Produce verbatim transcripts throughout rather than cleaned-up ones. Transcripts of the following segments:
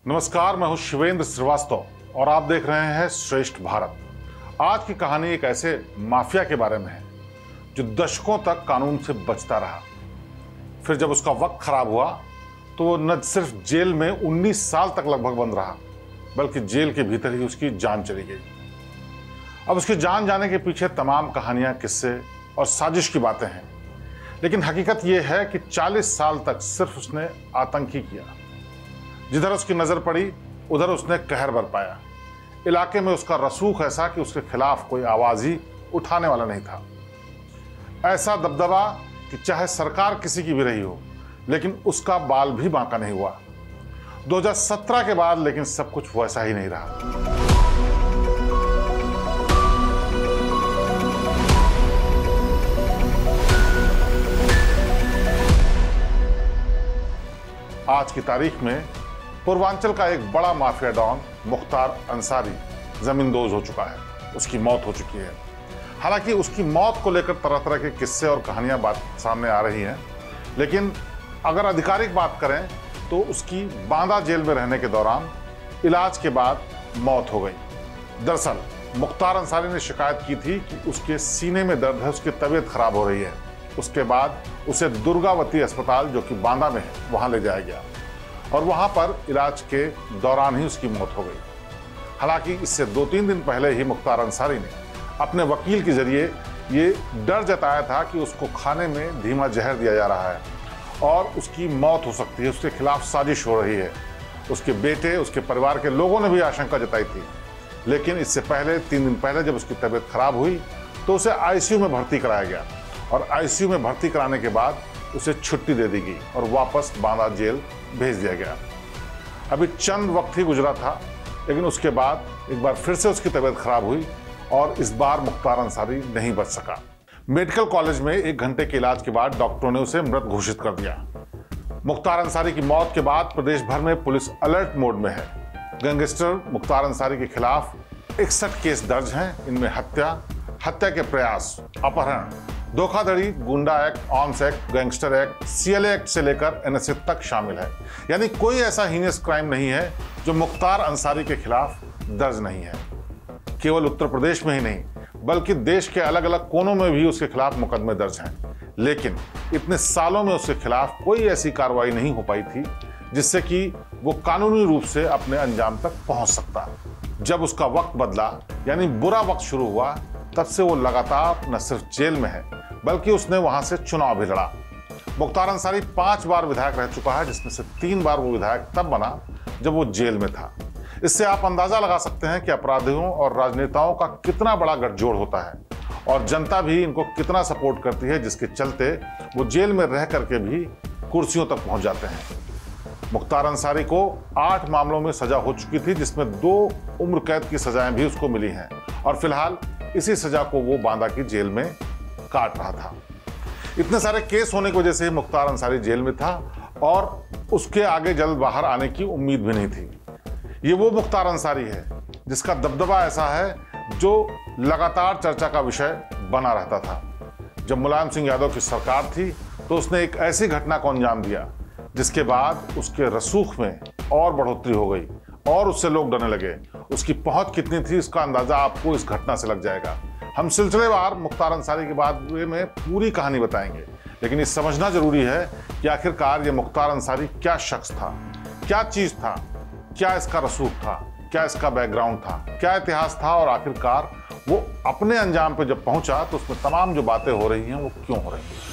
नमस्कार, मैं हूं शिवेंद्र श्रीवास्तव और आप देख रहे हैं श्रेष्ठ भारत। आज की कहानी एक ऐसे माफिया के बारे में है जो दशकों तक कानून से बचता रहा। फिर जब उसका वक्त खराब हुआ तो वो न सिर्फ जेल में उन्नीस साल तक लगभग बंद रहा, बल्कि जेल के भीतर ही उसकी जान चली गई। अब उसकी जान जाने के पीछे तमाम कहानियां, किस्से और साजिश की बातें हैं, लेकिन हकीकत यह है कि चालीस साल तक सिर्फ उसने आतंक ही किया। जिधर उसकी नजर पड़ी उधर उसने कहर बरपाया। इलाके में उसका रसूख ऐसा कि उसके खिलाफ कोई आवाज ही उठाने वाला नहीं था। ऐसा दबदबा कि चाहे सरकार किसी की भी रही हो, लेकिन उसका बाल भी बांका नहीं हुआ। दो हज़ार सत्रह के बाद लेकिन सब कुछ वैसा ही नहीं रहा। आज की तारीख में पूर्वांचल का एक बड़ा माफिया डॉन मुख्तार अंसारी जमींदोज हो चुका है। उसकी मौत हो चुकी है। हालांकि उसकी मौत को लेकर तरह तरह के किस्से और कहानियां बात सामने आ रही हैं, लेकिन अगर आधिकारिक बात करें तो उसकी बांदा जेल में रहने के दौरान इलाज के बाद मौत हो गई। दरअसल मुख्तार अंसारी ने शिकायत की थी कि उसके सीने में दर्द है, उसकी तबीयत खराब हो रही है। उसके बाद उसे दुर्गावती अस्पताल, जो कि बांदा में है, वहां ले जाया गया और वहां पर इलाज के दौरान ही उसकी मौत हो गई। हालांकि इससे दो तीन दिन पहले ही मुख्तार अंसारी ने अपने वकील के जरिए ये डर जताया था कि उसको खाने में धीमा जहर दिया जा रहा है और उसकी मौत हो सकती है, उसके खिलाफ साजिश हो रही है। उसके बेटे, उसके परिवार के लोगों ने भी आशंका जताई थी। लेकिन इससे पहले तीन दिन पहले जब उसकी तबीयत खराब हुई तो उसे आईसीयू में भर्ती कराया गया और आईसीयू में भर्ती कराने के बाद उसे छुट्टी दे दी गई और वापस बांदा जेल भेज दिया गया। अभी चंद वक्त ही गुजरा था, लेकिन उसके बाद एक बार फिर से उसकी तबीयत खराब हुई और इस बार मुख्तार अंसारी नहीं बच सका। मेडिकल कॉलेज में एक घंटे के इलाज के बाद डॉक्टरों ने उसे मृत घोषित कर दिया। मुख्तार अंसारी की मौत के बाद प्रदेश भर में पुलिस अलर्ट मोड में है। गैंगस्टर मुख्तार अंसारी के खिलाफ इकसठ केस दर्ज हैं। इनमें हत्या, हत्या के प्रयास, अपहरण, धोखाधड़ी, गुंडा act, arms act, gangster act, CLA act से लेकर एनएसए तक शामिल है। यानी कोई ऐसा हीनियस क्राइम नहीं है जो मुख्तार अंसारी के खिलाफ दर्ज नहीं है। केवल उत्तर प्रदेश में ही नहीं, बल्कि देश के अलग अलग कोनों में भी उसके खिलाफ मुकदमे दर्ज हैं। लेकिन इतने सालों में उसके खिलाफ कोई ऐसी कार्रवाई नहीं हो पाई थी जिससे कि वो कानूनी रूप से अपने अंजाम तक पहुंच सकता। जब उसका वक्त बदला, यानी बुरा वक्त शुरू हुआ, तब से वो लगातार न सिर्फ जेल में है, बल्कि उसने वहां से चुनाव भी लड़ा। मुख्तार अंसारी पांच बार विधायक रह चुका है, जिसमें से तीन बार वो विधायक तब बना जब वो जेल में था। इससे आप अंदाजा लगा सकते हैं कि अपराधियों और राजनेताओं का कितना बड़ा गठजोड़ होता है और जनता भी इनको कितना सपोर्ट करती है, जिसके चलते वो जेल में रह करके भी कुर्सियों तक पहुंच जाते हैं। मुख्तार अंसारी को आठ मामलों में सजा हो चुकी थी, जिसमें दो उम्र कैद की सजाएं भी उसको मिली हैं और फिलहाल इसी सजा को वो बांदा की जेल में काट रहा था। इतने सारे केस होने की वजह से मुख्तार अंसारी जेल में था और उसके आगे जल्द बाहर आने की उम्मीद भी नहीं थी। ये वो मुख्तार अंसारी है जिसका दबदबा ऐसा है जो लगातार चर्चा का विषय बना रहता था। जब मुलायम सिंह यादव की सरकार थी तो उसने एक ऐसी घटना को अंजाम दिया जिसके बाद उसके रसूख में और बढ़ोतरी हो गई और उससे लोग डरने लगे। उसकी पहुंच कितनी थी इसका अंदाजा आपको इस घटना से लग जाएगा। हम सिलसिलेवार मुख्तार अंसारी के बारे में पूरी कहानी बताएंगे, लेकिन ये समझना जरूरी है कि आखिरकार ये मुख्तार अंसारी क्या शख्स था, क्या चीज था, क्या इसका रसूख था, क्या इसका बैकग्राउंड था, क्या इतिहास था और आखिरकार वो अपने अंजाम पे जब पहुंचा तो उसमें तमाम जो बातें हो रही हैं वो क्यों हो रही हैं।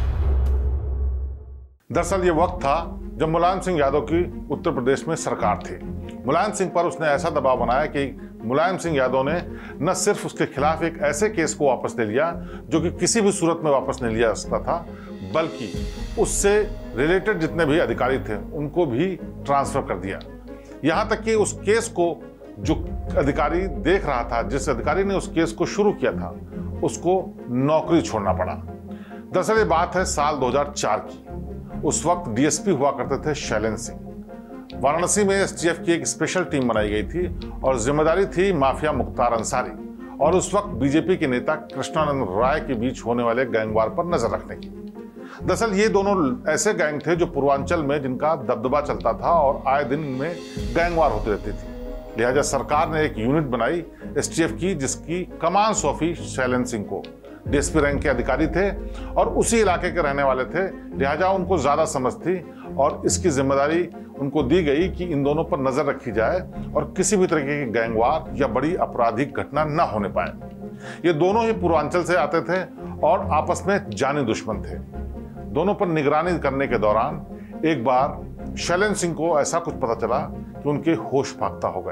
दरअसल ये वक्त था जब मुलायम सिंह यादव की उत्तर प्रदेश में सरकार थी। मुलायम सिंह पर उसने ऐसा दबाव बनाया कि मुलायम सिंह यादव ने न सिर्फ उसके खिलाफ एक ऐसे केस को वापस ले लिया जो कि किसी भी सूरत में वापस नहीं लिया जा सकता था, बल्कि उससे रिलेटेड जितने भी अधिकारी थे उनको भी ट्रांसफर कर दिया। यहां तक कि उस केस को जो अधिकारी देख रहा था, जिस अधिकारी ने उस केस को शुरू किया था, उसको नौकरी छोड़ना पड़ा। दरअसल ये बात है साल दो हज़ार चार की। उस वक्त डीएसपी हुआ करते थे शैलेंद्र सिंह। वाराणसी में एसटीएफ की एक स्पेशल टीम बनाई गई थी और जिम्मेदारी थी माफिया मुख्तार अंसारी और उस वक्त बीजेपी के नेता कृष्णानंद राय के बीच होने वाले गैंगवार पर नजर रखने की। दरअसल ये दोनों ऐसे गैंग थे जो पूर्वांचल में जिनका दबदबा चलता था और आए दिन में गैंगवार होती रहती थी। लिहाजा सरकार ने एक यूनिट बनाई एसटीएफ की, जिसकी कमान सौंपी शैलेंद्र सिंह को। डीएसपी रैंक के अधिकारी थे और उसी इलाके के रहने वाले थे, लिहाजा उनको ज्यादा समझ थी और इसकी जिम्मेदारी उनको दी गई कि इन दोनों पर नजर रखी जाए और किसी भी तरीके की गैंगवार या बड़ी आपराधिक घटना न होने पाए। ये दोनों ही पूर्वांचल से आते थे और आपस में जानी दुश्मन थे। दोनों पर निगरानी करने के दौरान एक बार शैलेंद्र सिंह को ऐसा कुछ पता चला कि उनके होश फाख्ता हो गए।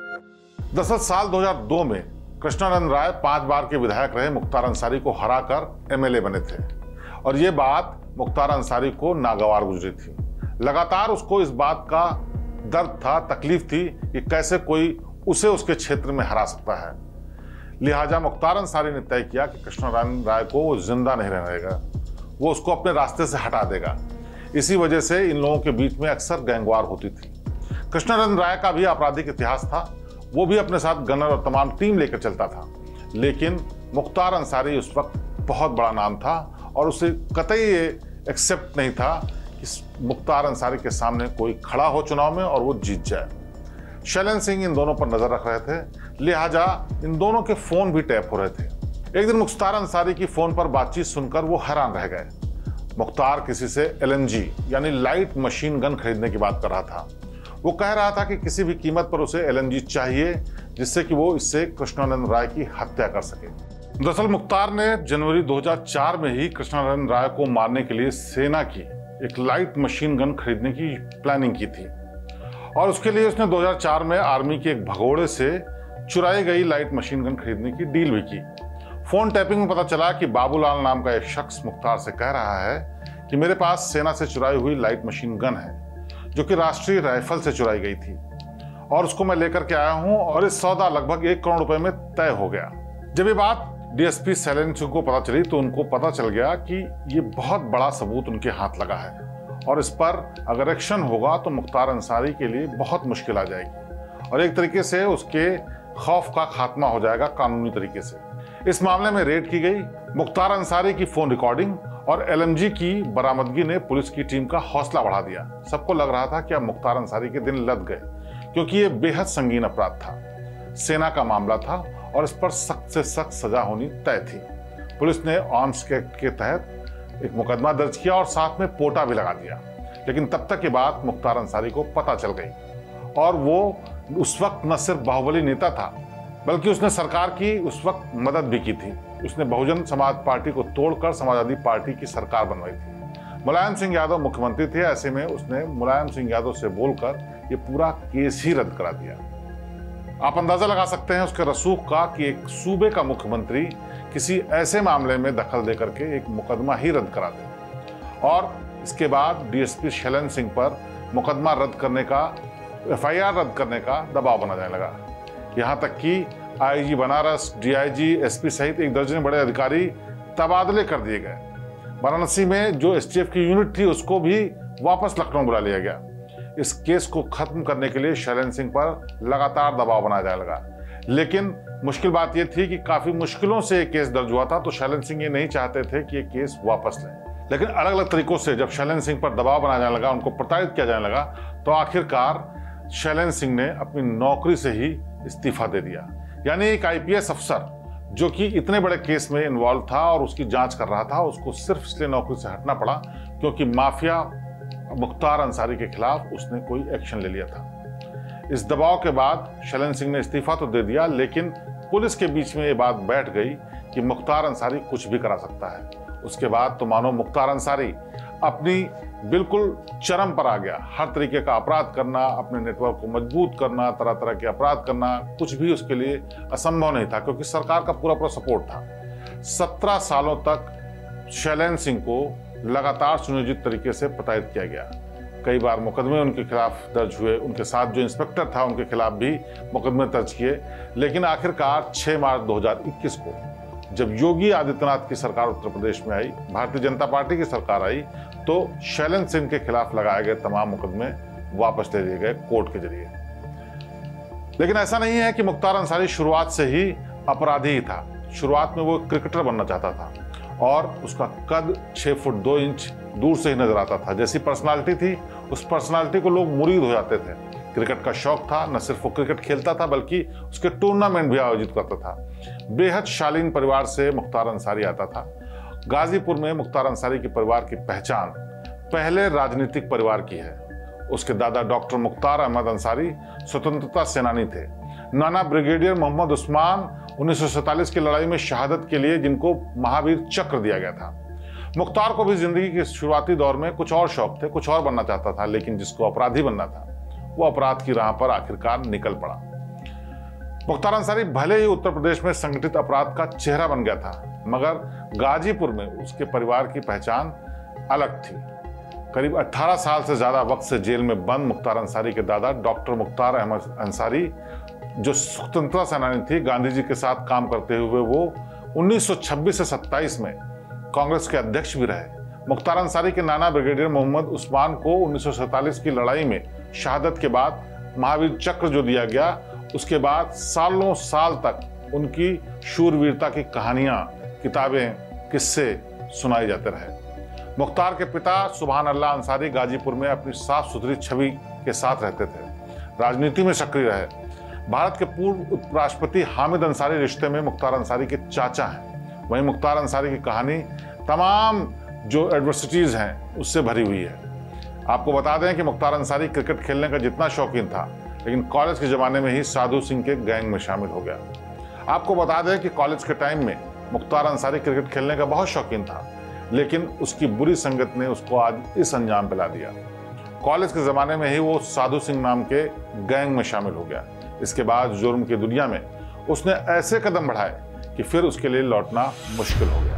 दरअसल साल दो हज़ार दो में कृष्णानंद राय पांच बार के विधायक रहे मुख्तार अंसारी को हराकर एमएलए बने थे और ये बात मुख्तार अंसारी को नागवार गुजरी थी। लगातार उसको इस बात का दर्द था, तकलीफ थी कि कैसे कोई उसे उसके क्षेत्र में हरा सकता है। लिहाजा मुख्तार अंसारी ने तय किया कि कृष्णानंद राय को वो जिंदा नहीं रहेगा, वो उसको अपने रास्ते से हटा देगा। इसी वजह से इन लोगों के बीच में अक्सर गैंगवार होती थी। कृष्णानंद राय का भी आपराधिक इतिहास था, वो भी अपने साथ गनर और तमाम टीम लेकर चलता था, लेकिन मुख्तार अंसारी उस वक्त बहुत बड़ा नाम था और उसे कतई ये एक्सेप्ट नहीं था कि मुख्तार अंसारी के सामने कोई खड़ा हो चुनाव में और वो जीत जाए। शैलेंद्र सिंह इन दोनों पर नजर रख रहे थे, लिहाजा इन दोनों के फोन भी टैप हो रहे थे। एक दिन मुख्तार अंसारी की फोन पर बातचीत सुनकर वो हैरान रह गए। मुख्तार किसी से एलएमजी यानी लाइट मशीन गन खरीदने की बात कर रहा था। वो कह रहा था कि किसी भी कीमत पर उसे एलएमजी चाहिए जिससे कि वो इससे कृष्णानंद राय की हत्या कर सके। दरअसल मुख्तार ने जनवरी दो हज़ार चार में ही कृष्णानंद राय को मारने के लिए सेना की एक लाइट मशीन गन खरीदने की प्लानिंग की थी और उसके लिए उसने दो हज़ार चार में आर्मी के एक भगोड़े से चुराई गई लाइट मशीन गन खरीदने की डील भी की। फोन टैपिंग में पता चला कि बाबूलाल नाम का एक शख्स मुख्तार से कह रहा है कि मेरे पास सेना से चुराई हुई लाइट मशीन गन है जो कि राष्ट्रीय राइफल से चुराई गई थी और उसको मैं लेकर के आया हूं और इस सौदा लगभग एक करोड़ रुपए में तय हो गया। जब ये बात डीएसपी शैलेंद्र सिंह को पता चली तो उनको पता चल गया कि ये बहुत बड़ा सबूत उनके हाथ लगा है और इस पर अगर एक्शन होगा तो मुख्तार अंसारी के लिए बहुत मुश्किल आ जाएगी और एक तरीके से उसके खौफ का खात्मा हो जाएगा कानूनी तरीके से। इस मामले में रेड की गई। मुख्तार अंसारी की फोन रिकॉर्डिंग और एलएमजी की बरामदगी ने पुलिस की टीम का हौसला बढ़ा दिया। सबको लग रहा था कि अब मुख्तार अंसारी के दिन लद गए, क्योंकि ये बेहद संगीन अपराध था, सेना का मामला था और इस पर सख्त से सख्त सजा होनी तय थी। पुलिस ने आर्म्स एक्ट के तहत एक मुकदमा दर्ज किया और साथ में पोटा भी लगा दिया, लेकिन तब तक ये बात मुख्तार अंसारी को पता चल गई और वो उस वक्त न सिर्फ बाहुबली नेता था बल्कि उसने सरकार की उस वक्त मदद भी की थी। उसने बहुजन समाज पार्टी को तोड़कर समाजवादी पार्टी की सरकार बनवाई थी। मुलायम सिंह यादव मुख्यमंत्री थे, ऐसे में उसने मुलायम सिंह यादव से बोलकर ये पूरा केस ही रद्द करा दिया। आप अंदाजा लगा सकते हैं उसके रसूख का कि एक सूबे का मुख्यमंत्री किसी ऐसे मामले में दखल देकर के एक मुकदमा ही रद्द करा दे और इसके बाद डीएसपी शैलेंद्र सिंह पर मुकदमा रद्द करने का, एफआईआर रद्द करने का दबाव बना जाने लगा। यहाँ तक कि आईजी बनारस, डीआईजी, एसपी सहित एक दर्जन बड़े अधिकारी तबादले कर दिए गए। वाराणसी में जो एसटीएफ की यूनिट थी उसको भी वापस लखनऊ बुला लिया गया। इस केस को खत्म करने के लिए शैलेंद्र सिंह पर लगातार दबाव बनाया जाने लगा, लेकिन मुश्किल बात यह थी कि काफी मुश्किलों से ये केस दर्ज हुआ था, तो शैलेंद्र सिंह ये नहीं चाहते थे कि ये केस वापस लें। लेकिन अलग अलग तरीकों से जब शैलेंद्र सिंह पर दबाव बनाया जाने लगा, उनको प्रताड़ित किया जाने लगा, तो आखिरकार शैलेंद्र सिंह ने अपनी नौकरी से ही इस्तीफा दे दिया। यानी एक आईपीएस अफसर जो कि इतने बड़े केस में इन्वॉल्व था और उसकी जांच कर रहा था, उसको सिर्फ इसलिए नौकरी से हटना पड़ा क्योंकि माफिया मुख्तार अंसारी के खिलाफ उसने कोई एक्शन ले लिया था। इस दबाव के बाद शैलेंद्र सिंह ने इस्तीफा तो दे दिया, लेकिन पुलिस के बीच में ये बात बैठ गई कि मुख्तार अंसारी कुछ भी करा सकता है। उसके बाद तो मानो मुख्तार अंसारी अपनी बिल्कुल चरम पर आ गया। हर तरीके का अपराध करना, अपने नेटवर्क को मजबूत करना, तरह तरह के अपराध करना, कुछ भी उसके लिए असंभव नहीं था क्योंकि सरकार का पूरा पूरा सपोर्ट था। सत्रह सालों तक शैलेंद्र सिंह को लगातार सुनियोजित तरीके से प्रताड़ित किया गया। कई बार मुकदमे उनके खिलाफ दर्ज हुए, उनके साथ जो इंस्पेक्टर था उनके खिलाफ भी मुकदमे दर्ज किए, लेकिन आखिरकार छह मार्च दो हज़ार इक्कीस को जब योगी आदित्यनाथ की सरकार उत्तर प्रदेश में आई, भारतीय जनता पार्टी की सरकार आई, तो शैलेंद्र सिंह के खिलाफ लगाए गए तमाम मुकदमे वापस ले लिए गए कोर्ट के जरिए। लेकिन ऐसा नहीं है कि मुख्तार अंसारी शुरुआत से ही अपराधी ही था। शुरुआत में वो क्रिकेटर बनना चाहता था और उसका कद छह फुट दो इंच दूर से ही नजर आता था। जैसी पर्सनालिटी थी, उस पर्सनालिटी को लोग मुरीद हो जाते थे। क्रिकेट का शौक था, न सिर्फ वो क्रिकेट खेलता था बल्कि उसके टूर्नामेंट भी आयोजित करता था। बेहद शालीन परिवार से मुख्तार अंसारी आता था। गाजीपुर में मुख्तार अंसारी के परिवार की पहचान पहले राजनीतिक परिवार की है। उसके दादा डॉक्टर मुख्तार अहमद अंसारी स्वतंत्रता सेनानी थे। नाना ब्रिगेडियर मोहम्मद उस्मान उन्नीस सौ सैंतालीस की लड़ाई में शहादत के लिए जिनको महावीर चक्र दिया गया था। मुख्तार को भी जिंदगी के शुरुआती दौर में कुछ और शौक थे, कुछ और बनना चाहता था, लेकिन जिसको अपराधी बनना था वो अपराध की राह पर आखिरकार निकल पड़ा। मुख्तार अंसारी भले ही उत्तर प्रदेश में संगठित अपराध का चेहरा बन गया था, मगर गाजीपुर में उसके परिवार की पहचान अलग थी। करीब अठारह साल से ज्यादा वक्त से जेल में बंद मुख्तार अंसारी के दादा डॉक्टर मुख्तार अहमद अंसारी, जो स्वतंत्रता सेनानी थी, गांधी जी के साथ काम करते हुए वो उन्नीस सौ छब्बीस से सत्ताईस में कांग्रेस के अध्यक्ष भी रहे। मुख्तार अंसारी के नाना ब्रिगेडियर मोहम्मद उस्मान को उन्नीस सौ सैंतालीस की लड़ाई में शहादत के बाद महावीर चक्र जो दिया गया, उसके बाद सालों साल तक उनकी शूरवीरता की कहानियां, किताबें, किस्से सुनाए जाते रहे। मुख्तार के पिता सुभान अल्लाह अंसारी गाजीपुर में अपनी साफ सुथरी छवि के साथ रहते थे, राजनीति में सक्रिय रहे। भारत के पूर्व उपराष्ट्रपति हामिद अंसारी रिश्ते में मुख्तार अंसारी के चाचा हैं। वहीं मुख्तार अंसारी की कहानी तमाम जो एडवर्सिटीज हैं उससे भरी हुई है। आपको बता दें कि मुख्तार अंसारी क्रिकेट खेलने का जितना शौकीन था, लेकिन कॉलेज के ज़माने में ही साधु सिंह के गैंग में शामिल हो गया। आपको बता दें कि कॉलेज के टाइम में मुख्तार अंसारी क्रिकेट खेलने का बहुत शौकीन था, लेकिन उसकी बुरी संगत ने उसको आज इस अंजाम पे ला दिया। कॉलेज के ज़माने में ही वो साधु सिंह नाम के गैंग में शामिल हो गया। इसके बाद जुर्म की दुनिया में उसने ऐसे कदम बढ़ाए कि फिर उसके लिए लौटना मुश्किल हो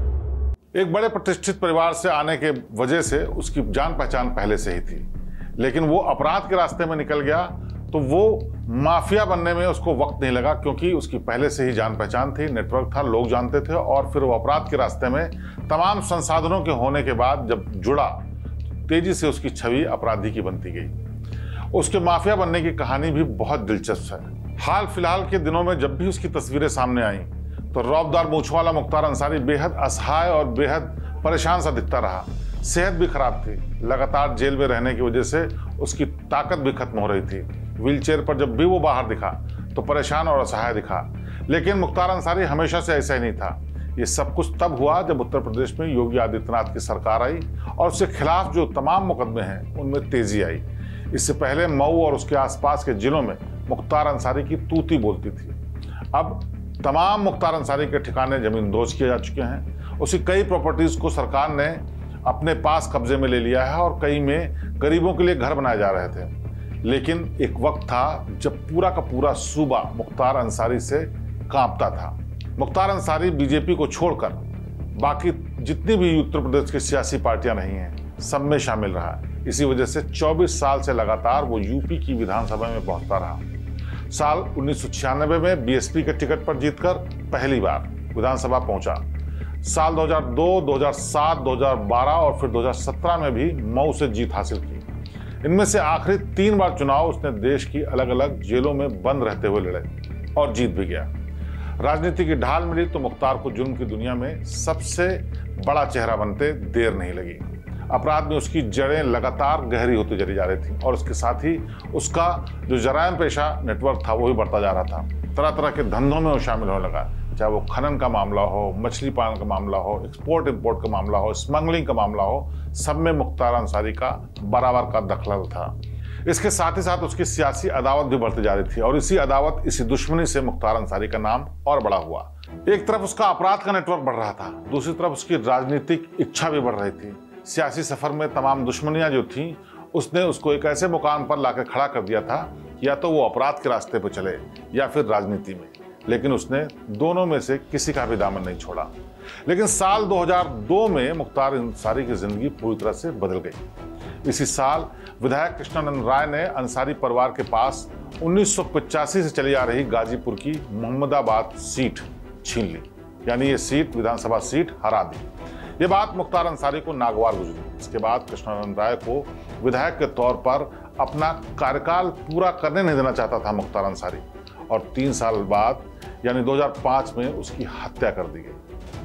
गया। एक बड़े प्रतिष्ठित परिवार से आने के वजह से उसकी जान पहचान पहले से ही थी, लेकिन वो अपराध के रास्ते में निकल गया तो वो माफिया बनने में उसको वक्त नहीं लगा, क्योंकि उसकी पहले से ही जान पहचान थी, नेटवर्क था, लोग जानते थे। और फिर वो अपराध के रास्ते में तमाम संसाधनों के होने के बाद जब जुड़ा, तेजी से उसकी छवि अपराधी की बनती गई। उसके माफिया बनने की कहानी भी बहुत दिलचस्प है। हाल फिलहाल के दिनों में जब भी उसकी तस्वीरें सामने आई तो रौबदार मूंछ वाला मुख्तार अंसारी बेहद असहाय और बेहद परेशान सा दिखता रहा। सेहत भी खराब थी, लगातार जेल में रहने की वजह से उसकी ताकत भी खत्म हो रही थी। व्हीलचेयर पर जब भी वो बाहर दिखा तो परेशान और असहाय दिखा। लेकिन मुख्तार अंसारी हमेशा से ऐसा ही नहीं था। ये सब कुछ तब हुआ जब उत्तर प्रदेश में योगी आदित्यनाथ की सरकार आई और उसके खिलाफ जो तमाम मुकदमे हैं उनमें तेजी आई। इससे पहले मऊ और उसके आसपास के जिलों में मुख्तार अंसारी की तूती बोलती थी। अब तमाम मुख्तार अंसारी के ठिकाने जमींदोज किए जा चुके हैं। उसकी कई प्रॉपर्टीज को सरकार ने अपने पास कब्जे में ले लिया है और कई में गरीबों के लिए घर बनाए जा रहे थे। लेकिन एक वक्त था जब पूरा का पूरा सूबा मुख्तार अंसारी से कांपता था। मुख्तार अंसारी बीजेपी को छोड़कर बाकी जितनी भी उत्तर प्रदेश की सियासी पार्टियां नहीं हैं, सब में शामिल रहा। इसी वजह से चौबीस साल से लगातार वो यूपी की विधानसभा में पहुंचता रहा। साल उन्नीस सौ छियानवे में बीएसपी के टिकट पर जीतकर पहली बार विधानसभा पहुंचा। साल दो हज़ार दो, दो हज़ार सात, दो हज़ार बारह और फिर दो हज़ार सत्रह में भी मऊ से जीत हासिल की। इनमें से आखिरी तीन बार चुनाव उसने देश की अलग अलग जेलों में बंद रहते हुए लड़े और जीत भी गया। राजनीति की ढाल मिली तो मुख्तार को जुर्म की दुनिया में सबसे बड़ा चेहरा बनते देर नहीं लगी। अपराध में उसकी जड़ें लगातार गहरी होती चली जा रही थी और उसके साथ ही उसका जो जराइम पेशा नेटवर्क था वो भी बढ़ता जा रहा था। तरह तरह के धंधों में वो शामिल होने लगा, चाहे वो खनन का मामला हो, मछली पालन का मामला हो, एक्सपोर्ट इंपोर्ट का मामला हो, स्मगलिंग का मामला हो, सब में मुख्तार अंसारी का बराबर का दखल था। इसके साथ ही साथ उसकी सियासी अदावत भी बढ़ती जा रही थी और इसी अदावत, इसी दुश्मनी से मुख्तार अंसारी का नाम और बड़ा हुआ। एक तरफ उसका अपराध का नेटवर्क बढ़ रहा था, दूसरी तरफ उसकी राजनीतिक इच्छा भी बढ़ रही थी। सियासी सफर में तमाम दुश्मनियां जो थीं, उसने उसको एक ऐसे मुकाम पर लाकर खड़ा कर दिया था, या तो वो अपराध के रास्ते पर चले या फिर राजनीति में। लेकिन उसने दोनों में से किसी का भी दामन नहीं छोड़ा। लेकिन साल दो हज़ार दो में मुख्तार अंसारी की जिंदगी पूरी तरह से बदल गई। इसी साल विधायक कृष्णानंद राय ने अंसारी परिवार के पास उन्नीस सौ पचासी से चली आ रही गाजीपुर की मोहम्मदाबाद सीट छीन ली, यानी ये सीट, विधानसभा सीट हरा दी। ये बात मुख्तार अंसारी को नागवार गुजरी। इसके बाद कृष्णानंद राय को विधायक के तौर पर अपना कार्यकाल पूरा करने नहीं देना चाहता था मुख्तार अंसारी, और तीन साल बाद यानी दो हज़ार पाँच में उसकी हत्या कर दी गई।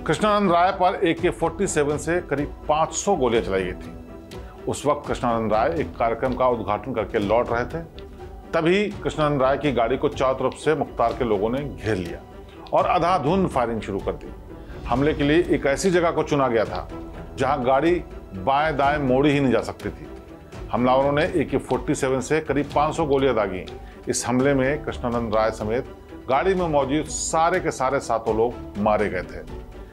कृष्णानंद राय पर ए के फोर्टी सेवन से करीब पाँच सौ गोलियां चलाई गई थी। उस वक्त कृष्णानंद राय एक कार्यक्रम का उद्घाटन करके लौट रहे थे। तभी कृष्णानंद राय की गाड़ी को चारों तरफ से मुख्तार के लोगों ने घेर लिया और अंधाधुंध फायरिंग शुरू कर दी। हमले के लिए एक ऐसी जगह को चुना गया था जहां गाड़ी बाएं दाएं मोड़ी ही नहीं जा सकती थी। हमलावरों ने ए के फोर्टी सेवन से करीब पाँच सौ गोलियां दागी। इस हमले में कृष्णानंद राय समेत गाड़ी में मौजूद सारे के सारे सातों लोग मारे गए थे।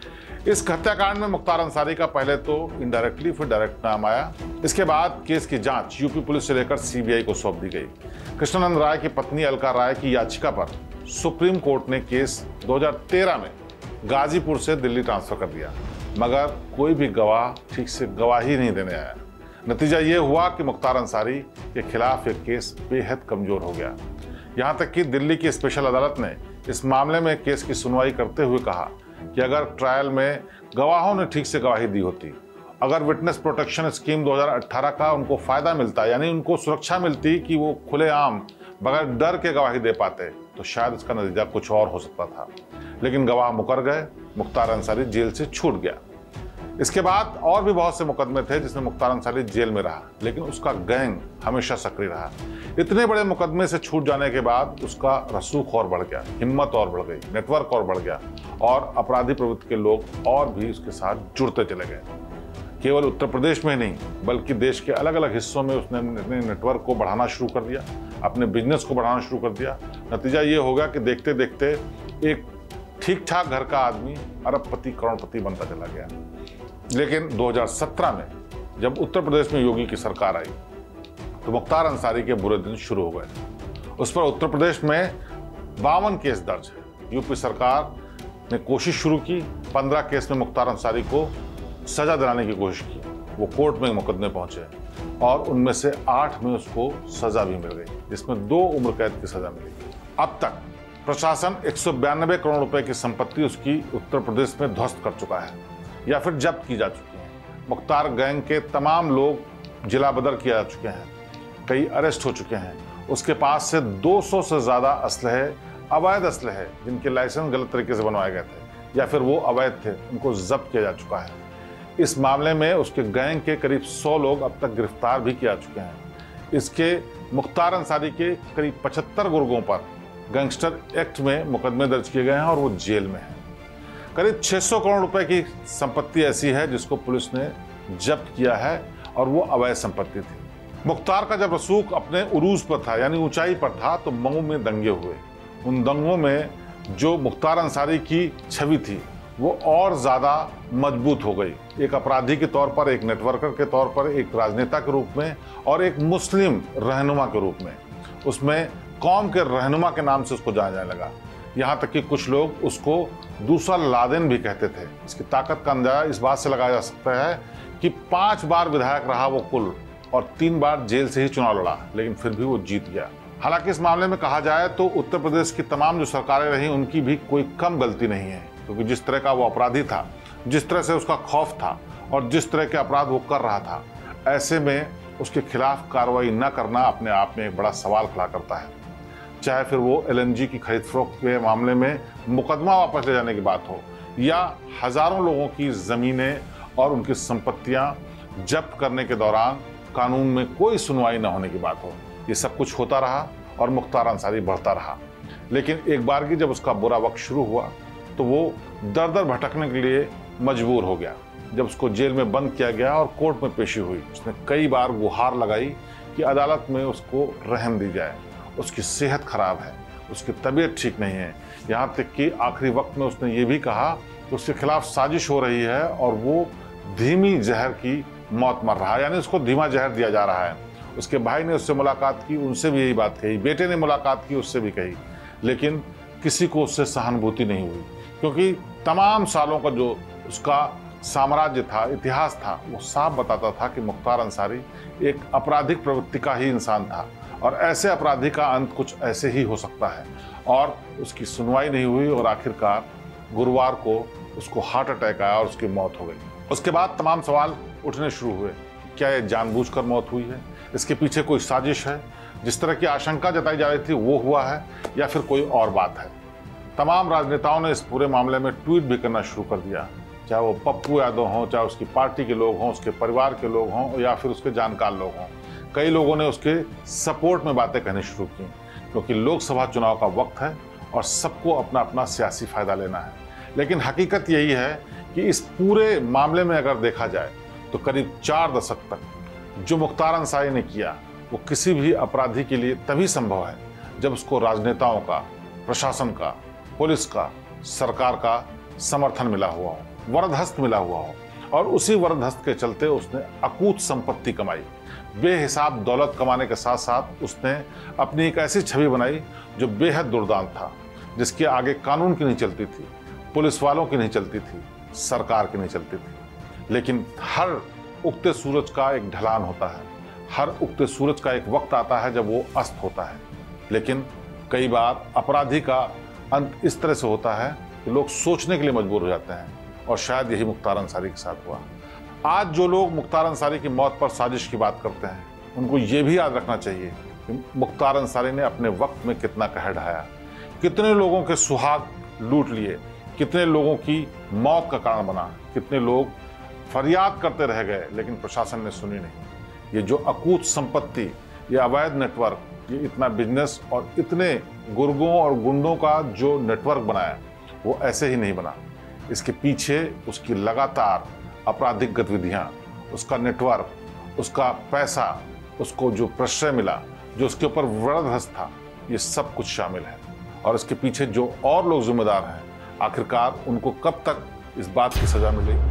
इस हत्याकांड में मुख्तार अंसारी का पहले तो इनडायरेक्टली फिर डायरेक्ट नाम आया। इसके बाद केस की जांच यूपी पुलिस से लेकर सीबीआई को सौंप दी गई। कृष्णानंद राय की पत्नी अलका राय की याचिका पर सुप्रीम कोर्ट ने केस दो हज़ार तेरह में गाजीपुर से दिल्ली ट्रांसफर कर दिया, मगर कोई भी गवाह ठीक से गवाही नहीं देने आया। नतीजा ये हुआ कि मुख्तार अंसारी के खिलाफ एक केस बेहद कमजोर हो गया। यहाँ तक कि दिल्ली की स्पेशल अदालत ने इस मामले में केस की सुनवाई करते हुए कहा कि अगर ट्रायल में गवाहों ने ठीक से गवाही दी होती, अगर विटनेस प्रोटेक्शन स्कीम दो हज़ार अठारह का उनको फायदा मिलता, यानी उनको सुरक्षा मिलती कि वो खुलेआम बगैर डर के गवाही दे पाते, तो शायद इसका नतीजा कुछ और हो सकता था। लेकिन गवाह मुकर गए, मुख्तार अंसारी जेल से छूट गया। इसके बाद और भी बहुत से मुकदमे थे जिसमें मुख्तार अंसारी जेल में रहा, लेकिन उसका गैंग हमेशा सक्रिय रहा। इतने बड़े मुकदमे से छूट जाने के बाद उसका रसूख और बढ़ गया, हिम्मत और बढ़ गई, नेटवर्क और बढ़ गया और अपराधी प्रवृत्ति के लोग और भी उसके साथ जुड़ते चले गए। केवल उत्तर प्रदेश में नहीं बल्कि देश के अलग अलग हिस्सों में उसने अपने नेटवर्क को बढ़ाना शुरू कर दिया, अपने बिजनेस को बढ़ाना शुरू कर दिया। नतीजा ये होगा कि देखते देखते एक ठीक ठाक घर का आदमी अरबपति करोड़पति बनता चला गया। लेकिन दो हज़ार सत्रह में जब उत्तर प्रदेश में योगी की सरकार आई तो मुख्तार अंसारी के बुरे दिन शुरू हो गए। उस पर उत्तर प्रदेश में बावन केस दर्ज है। यूपी सरकार ने कोशिश शुरू की, पंद्रह केस में मुख्तार अंसारी को सजा दिलाने की कोशिश की। वो कोर्ट में मुकदमे पहुंचे और उनमें से आठ में उसको सजा भी मिल गई, जिसमें दो उम्र कैद की सजा मिली। अब तक प्रशासन एक सौ बयानबे करोड़ रुपए की संपत्ति उसकी उत्तर प्रदेश में ध्वस्त कर चुका है या फिर जब्त की जा चुकी है। मुख्तार गैंग के तमाम लोग जिला बदर किए जा चुके हैं, कई अरेस्ट हो चुके हैं। उसके पास से दो सौ से ज़्यादा असलहे, अवैध असलहे जिनके लाइसेंस गलत तरीके से बनवाए गए थे या फिर वो अवैध थे, उनको जब्त किया जा चुका है। इस मामले में उसके गैंग के करीब सौ लोग अब तक गिरफ्तार भी किया चुके हैं। इसके मुख्तार अंसारी के करीब पचहत्तर गुर्गों पर गैंगस्टर एक्ट में मुकदमे दर्ज किए गए हैं और वो जेल में है। करीब छह सौ करोड़ रुपए की संपत्ति ऐसी है जिसको पुलिस ने जब्त किया है और वो अवैध संपत्ति थी। मुख्तार का जब रसूख अपने उरूज पर था, यानी ऊंचाई पर था, तो मऊ में दंगे हुए। उन दंगों में जो मुख्तार अंसारी की छवि थी वो और ज़्यादा मजबूत हो गई। एक अपराधी के तौर पर, एक नेटवर्कर के तौर पर, एक राजनेता के रूप में और एक मुस्लिम रहनुमा के रूप में। उसमें कौम के रहनुमा के नाम से उसको जाना जाने लगा। यहाँ तक कि कुछ लोग उसको दूसरा लादेन भी कहते थे। इसकी ताकत का अंदाजा इस बात से लगाया जा सकता है कि पांच बार विधायक रहा वो कुल और तीन बार जेल से ही चुनाव लड़ा, लेकिन फिर भी वो जीत गया। हालांकि इस मामले में कहा जाए तो उत्तर प्रदेश की तमाम जो सरकारें रही उनकी भी कोई कम गलती नहीं है, क्योंकि जिस तरह का वो अपराधी था, जिस तरह से उसका खौफ था और जिस तरह के अपराध वो कर रहा था, ऐसे में उसके खिलाफ कार्रवाई न करना अपने आप में एक बड़ा सवाल खड़ा करता है। चाहे फिर वो एल एन जी की खरीद फरोख्त के मामले में मुकदमा वापस ले जाने की बात हो या हजारों लोगों की ज़मीनें और उनकी संपत्तियां जब्त करने के दौरान कानून में कोई सुनवाई न होने की बात हो। ये सब कुछ होता रहा और मुख्तार अंसारी बढ़ता रहा। लेकिन एक बार की जब उसका बुरा वक्त शुरू हुआ तो वो दर दर भटकने के लिए मजबूर हो गया। जब उसको जेल में बंद किया गया और कोर्ट में पेशी हुई, उसने कई बार गुहार लगाई कि अदालत में उसको रहम दी जाए। उसकी सेहत खराब है, उसकी तबीयत ठीक नहीं है। यहाँ तक कि आखिरी वक्त में उसने ये भी कहा कि उसके खिलाफ साजिश हो रही है और वो धीमी जहर की मौत मर रहा है, यानी उसको धीमा जहर दिया जा रहा है। उसके भाई ने उससे मुलाकात की, उनसे भी यही बात कही, बेटे ने मुलाकात की, उससे भी कही, लेकिन किसी को उससे सहानुभूति नहीं हुई, क्योंकि तमाम सालों का जो उसका साम्राज्य था, इतिहास था, वो साफ बताता था कि मुख्तार अंसारी एक आपराधिक प्रवृत्ति का ही इंसान था और ऐसे अपराधी का अंत कुछ ऐसे ही हो सकता है। और उसकी सुनवाई नहीं हुई और आखिरकार गुरुवार को उसको हार्ट अटैक आया और उसकी मौत हो गई। उसके बाद तमाम सवाल उठने शुरू हुए, क्या ये जानबूझकर मौत हुई है, इसके पीछे कोई साजिश है, जिस तरह की आशंका जताई जा रही थी वो हुआ है, या फिर कोई और बात है। तमाम राजनेताओं ने इस पूरे मामले में ट्वीट भी करना शुरू कर दिया। चाहे वो पप्पू यादव हों, चाहे उसकी पार्टी के लोग हों, उसके परिवार के लोग हों या फिर उसके जानकार लोग हों। कई लोगों ने उसके सपोर्ट में बातें कहनी शुरू की, क्योंकि लोकसभा चुनाव का वक्त है और सबको अपना अपना सियासी फायदा लेना है। लेकिन हकीकत यही है कि इस पूरे मामले में अगर देखा जाए तो करीब चार दशक तक जो मुख्तार अंसारी ने किया वो किसी भी अपराधी के लिए तभी संभव है जब उसको राजनेताओं का, प्रशासन का, पुलिस का, सरकार का समर्थन मिला हुआ हो, वरदहस्त मिला हुआ हो। और उसी वरदहस्त के चलते उसने अकूत संपत्ति कमाई, बेहिसाब दौलत कमाने के साथ साथ उसने अपनी एक ऐसी छवि बनाई जो बेहद दुर्दांत था, जिसके आगे कानून की नहीं चलती थी, पुलिस वालों की नहीं चलती थी, सरकार की नहीं चलती थी। लेकिन हर उगते सूरज का एक ढलान होता है, हर उगते सूरज का एक वक्त आता है जब वो अस्त होता है। लेकिन कई बार अपराधी का अंत इस तरह से होता है कि लोग सोचने के लिए मजबूर हो जाते हैं, और शायद यही मुख्तार अंसारी के साथ हुआ। आज जो लोग मुख्तार अंसारी की मौत पर साजिश की बात करते हैं, उनको ये भी याद रखना चाहिए कि मुख्तार अंसारी ने अपने वक्त में कितना कहर ढाया, कितने लोगों के सुहाग लूट लिए, कितने लोगों की मौत का कारण बना, कितने लोग फरियाद करते रह गए लेकिन प्रशासन ने सुनी नहीं। ये जो अकूत संपत्ति, ये अवैध नेटवर्क, ये इतना बिजनेस और इतने गुर्गों और गुंडों का जो नेटवर्क बनाया वो ऐसे ही नहीं बना। इसके पीछे उसकी लगातार आपराधिक गतिविधियां, उसका नेटवर्क, उसका पैसा, उसको जो प्रश्रय मिला, जो उसके ऊपर वरदहस्त था, ये सब कुछ शामिल है। और इसके पीछे जो और लोग जिम्मेदार हैं, आखिरकार उनको कब तक इस बात की सजा मिलेगी।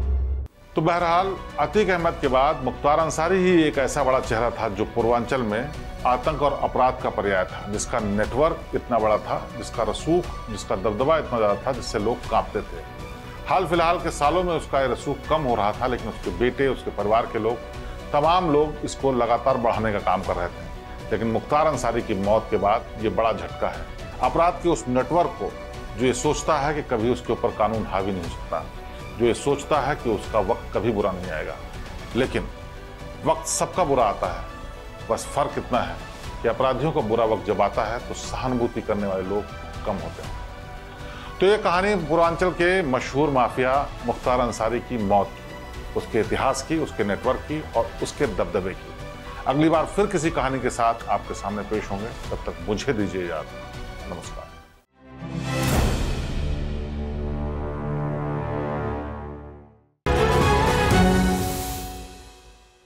तो बहरहाल अतीक अहमद के बाद मुख्तार अंसारी ही एक ऐसा बड़ा चेहरा था जो पूर्वांचल में आतंक और अपराध का पर्याय था, जिसका नेटवर्क इतना बड़ा था, जिसका रसूख, जिसका दबदबा इतना ज़्यादा था, जिससे लोग कांपते थे। हाल फिलहाल के सालों में उसका ये रसूख कम हो रहा था, लेकिन उसके बेटे, उसके परिवार के लोग, तमाम लोग इसको लगातार बढ़ाने का काम कर रहे थे। लेकिन मुख्तार अंसारी की मौत के बाद ये बड़ा झटका है अपराध के उस नेटवर्क को, जो ये सोचता है कि कभी उसके ऊपर कानून हावी नहीं हो सकता, जो ये सोचता है कि उसका वक्त कभी बुरा नहीं आएगा। लेकिन वक्त सबका बुरा आता है, बस फर्क इतना है कि अपराधियों को बुरा वक्त जब आता है तो सहानुभूति करने वाले लोग कम होते हैं। तो ये कहानी पूर्वांचल के मशहूर माफिया मुख्तार अंसारी की मौत की, उसके इतिहास की, उसके नेटवर्क की और उसके दबदबे की। अगली बार फिर किसी कहानी के साथ आपके सामने पेश होंगे, तब तक मुझे दीजिए इजाजत। नमस्कार।